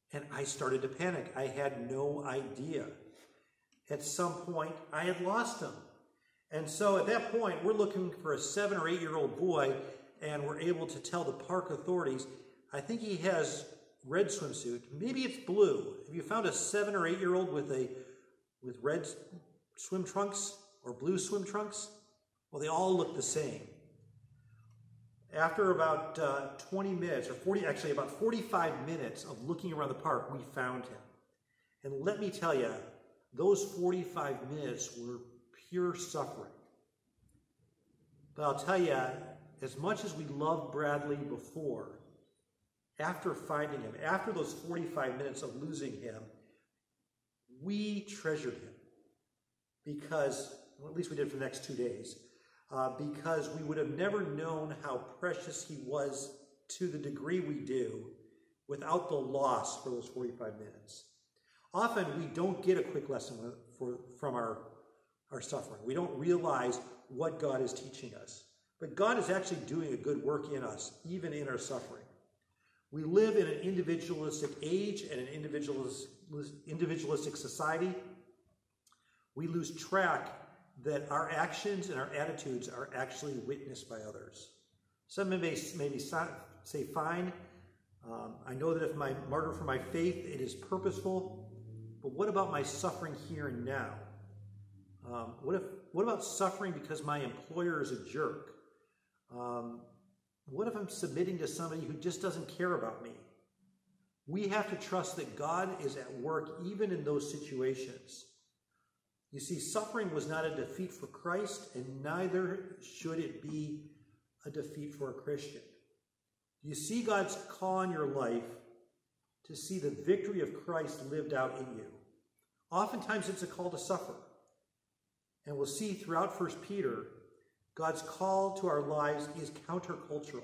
And I started to panic. I had no idea. At some point, I had lost him. And so at that point, we're looking for a seven or eight-year-old boy, and we're able to tell the park authorities, I think he has red swimsuit. Maybe it's blue. Have you found a seven or eight-year-old with a with red swim trunks or blue swim trunks? Well, they all look the same. After about uh, twenty minutes, or forty, actually about forty-five minutes of looking around the park, we found him. And let me tell you, those forty-five minutes were pure suffering. But I'll tell you, as much as we loved Bradley before, after finding him, after those forty-five minutes of losing him, we treasured him. Because, well, at least we did for the next two days, uh, because we would have never known how precious he was to the degree we do without the loss for those forty-five minutes. Often we don't get a quick lesson for, from our, our suffering. We don't realize what God is teaching us. But God is actually doing a good work in us, even in our suffering. We live in an individualistic age and an individualistic, individualistic society. We lose track that our actions and our attitudes are actually witnessed by others. Some may, maybe say, fine, um, I know that if I martyr for my faith, it is purposeful, but what about my suffering here and now? Um, what if? What about suffering because my employer is a jerk? Um, what if I'm submitting to somebody who just doesn't care about me? We have to trust that God is at work even in those situations. You see, suffering was not a defeat for Christ, and neither should it be a defeat for a Christian. You see God's call in your life to see the victory of Christ lived out in you. Oftentimes it's a call to suffer. And we'll see throughout First Peter, God's call to our lives is countercultural.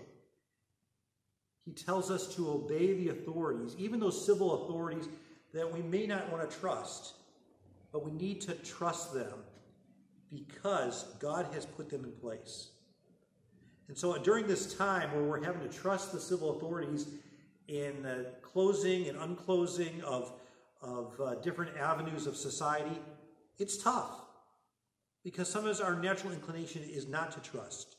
He tells us to obey the authorities, even those civil authorities that we may not want to trust, but we need to trust them because God has put them in place. And so during this time where we're having to trust the civil authorities in the closing and unclosing of, of uh, different avenues of society, it's tough. Because sometimes our natural inclination is not to trust.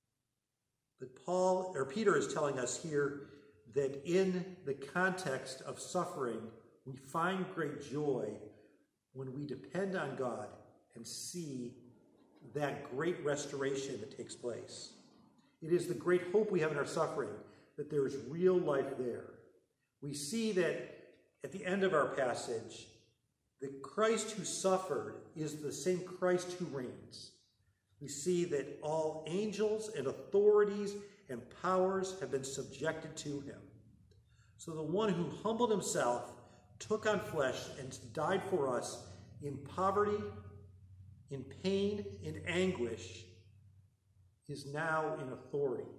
But Paul, or Peter is telling us here that in the context of suffering, we find great joy when we depend on God and see that great restoration that takes place. It is the great hope we have in our suffering that there is real life there. We see that at the end of our passage, the Christ who suffered is the same Christ who reigns. We see that all angels and authorities and powers have been subjected to him. So the one who humbled himself, took on flesh, and died for us in poverty, in pain, in anguish, is now in authority.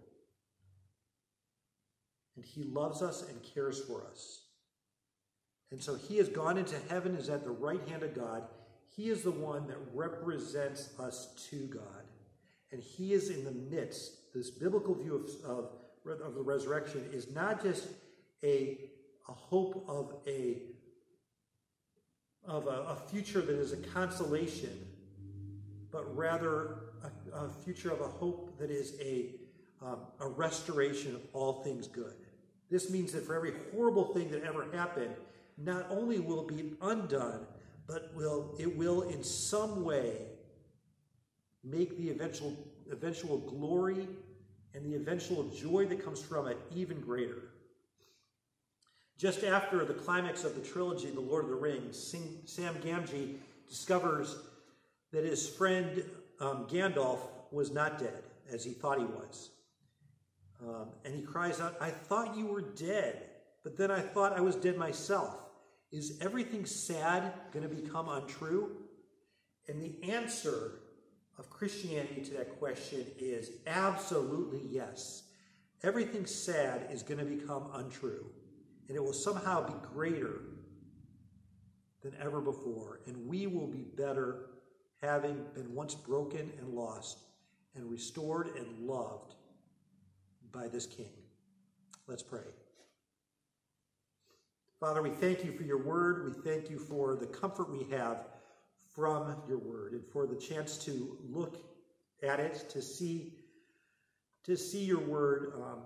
And he loves us and cares for us. And so he has gone into heaven, is at the right hand of God. He is the one that represents us to God. And he is in the midst. This biblical view of, of, of the resurrection is not just a, a hope of a, of a, a future that is a consolation, but rather a, a future of a hope that is a, um, a restoration of all things good. This means that for every horrible thing that ever happened, not only will it be undone, but will it will in some way make the eventual, eventual glory and the eventual joy that comes from it even greater. Just after the climax of the trilogy, The Lord of the Rings, Sam Gamgee discovers that his friend um, Gandalf was not dead, as he thought he was. Um, and he cries out, "I thought you were dead, but then I thought I was dead myself. Is everything sad going to become untrue?" And the answer of Christianity to that question is absolutely yes. Everything sad is going to become untrue, and it will somehow be greater than ever before, and we will be better having been once broken and lost and restored and loved by this King. Let's pray. Father, we thank you for your word. We thank you for the comfort we have from your word and for the chance to look at it, to see, to see your word um,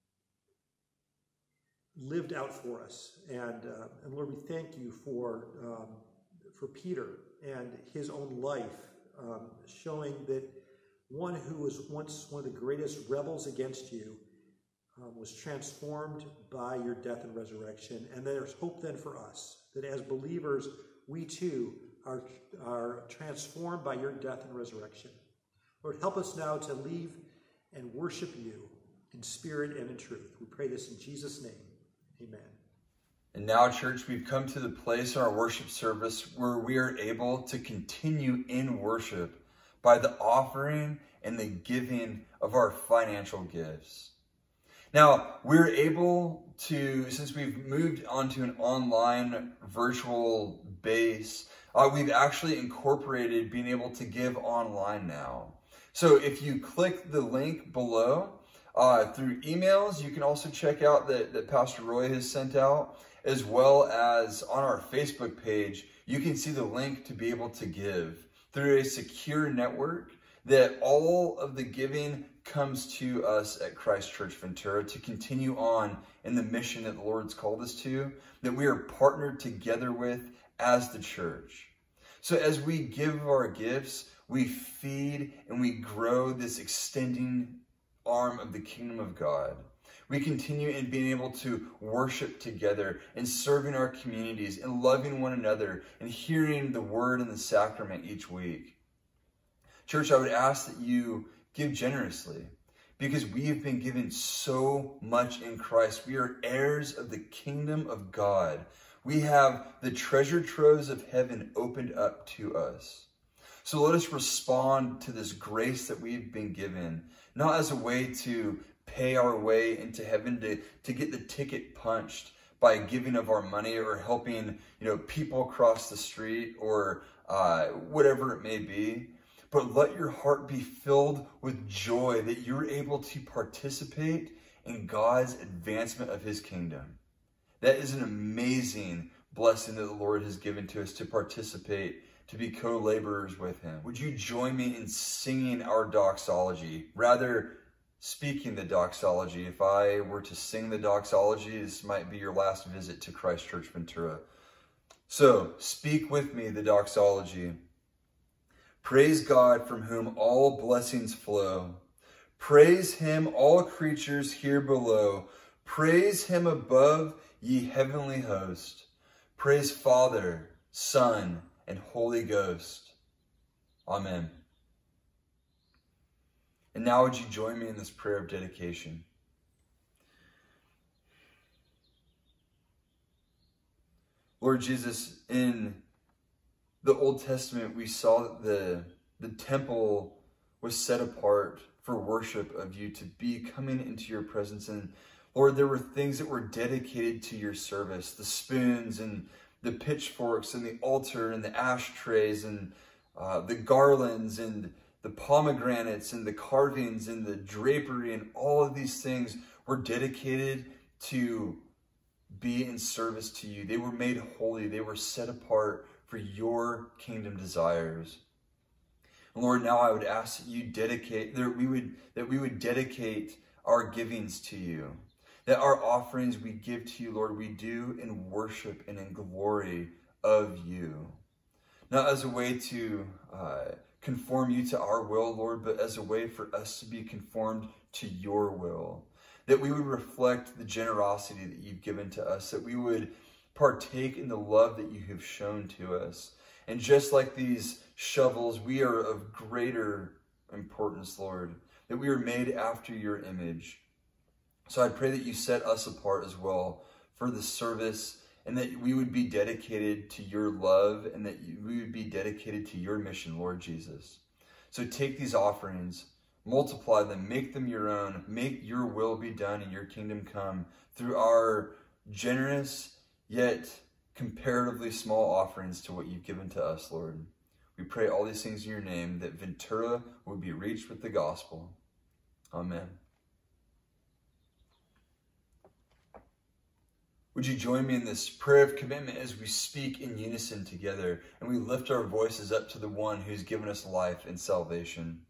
lived out for us. And, uh, and Lord, we thank you for, um, for Peter and his own life, um, showing that one who was once one of the greatest rebels against you um, was transformed by your death and resurrection. And there's hope then for us, that as believers, we too are, are transformed by your death and resurrection. Lord, help us now to leave and worship you in spirit and in truth. We pray this in Jesus' name. Amen. And now, church, we've come to the place in our worship service where we are able to continue in worship by the offering and the giving of our financial gifts. Now, we're able to, since we've moved onto an online virtual base, uh, we've actually incorporated being able to give online now. So if you click the link below, uh, through emails, you can also check out that, that Pastor Roy has sent out, as well as on our Facebook page, you can see the link to be able to give through a secure network that all of the giving comes to us at Christ Church Ventura to continue on in the mission that the Lord's called us to, that we are partnered together with as the church. So as we give our gifts, we feed and we grow this extending arm of the kingdom of God. We continue in being able to worship together and serving our communities and loving one another and hearing the word and the sacrament each week. Church, I would ask that you give generously, because we have been given so much in Christ. We are heirs of the kingdom of God. We have the treasure troves of heaven opened up to us. So let us respond to this grace that we've been given, not as a way to pay our way into heaven, to, to get the ticket punched by giving of our money or helping, you know, people across the street or uh, whatever it may be. But let your heart be filled with joy that you're able to participate in God's advancement of his kingdom. That is an amazing blessing that the Lord has given to us, to participate, to be co-laborers with him. Would you join me in singing our doxology? Rather, speaking the doxology. If I were to sing the doxology, this might be your last visit to Christ Church Ventura. So, speak with me the doxology. Praise God, from whom all blessings flow. Praise him, all creatures here below. Praise him above, ye heavenly host. Praise Father, Son, and Holy Ghost. Amen. And now would you join me in this prayer of dedication? Lord Jesus, in the Old Testament, we saw that the, the temple was set apart for worship of you, to be coming into your presence. And Lord, there were things that were dedicated to your service, the spoons and the pitchforks and the altar and the ashtrays and uh, the garlands and the pomegranates and the carvings and the drapery, and all of these things were dedicated to be in service to you. They were made holy. They were set apart for your kingdom desires. And Lord, now I would ask that you dedicate, that we would, that we would dedicate our givings to you, that our offerings we give to you, Lord, we do in worship and in glory of you. Not as a way to uh, conform you to our will, Lord, but as a way for us to be conformed to your will. That we would reflect the generosity that you've given to us, that we would partake in the love that you have shown to us. And just like these shovels, we are of greater importance, Lord, that we are made after your image. So I pray that you set us apart as well for the service, and that we would be dedicated to your love, and that we would be dedicated to your mission, Lord Jesus. So take these offerings, multiply them, make them your own, make your will be done and your kingdom come through our generous yet comparatively small offerings to what you've given to us, Lord. We pray all these things in your name, that Ventura would be reached with the gospel. Amen. Would you join me in this prayer of commitment as we speak in unison together and we lift our voices up to the one who's given us life and salvation?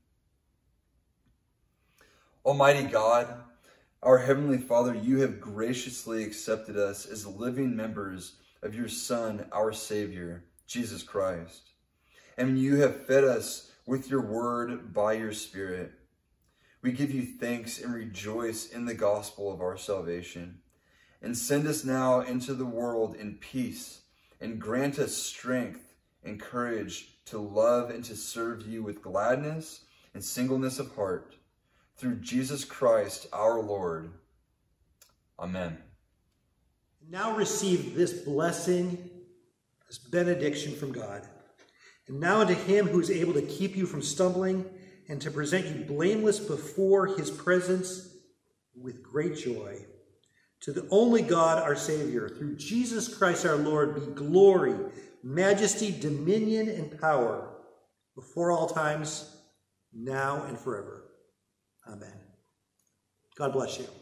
Almighty God, our Heavenly Father, you have graciously accepted us as living members of your Son, our Savior, Jesus Christ. And you have fed us with your word by your Spirit. We give you thanks and rejoice in the gospel of our salvation. And send us now into the world in peace, and grant us strength and courage to love and to serve you with gladness and singleness of heart. Through Jesus Christ our Lord. Amen. Now receive this blessing, this benediction from God. And now unto him who is able to keep you from stumbling and to present you blameless before his presence with great joy. To the only God, our Savior, through Jesus Christ our Lord, be glory, majesty, dominion, and power before all times, now and forever. Amen. God bless you.